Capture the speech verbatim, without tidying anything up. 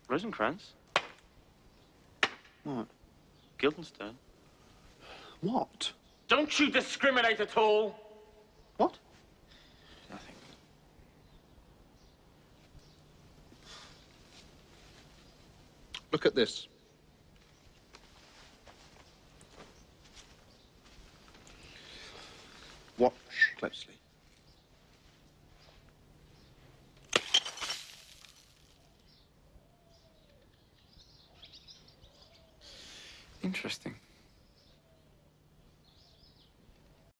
Rosenkrantz? What? Guildenstern? What? Don't you discriminate at all? What? Nothing. Look at this. Watch closely. Interesting.